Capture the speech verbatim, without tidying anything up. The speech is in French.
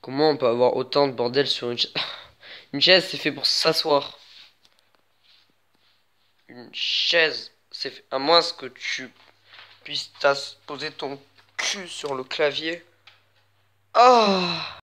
Comment on peut avoir autant de bordel sur une chaise? Une chaise, c'est fait pour s'asseoir. Une chaise, c'est fait... À moins que tu puisses t'as- poser ton cul sur le clavier. Oh!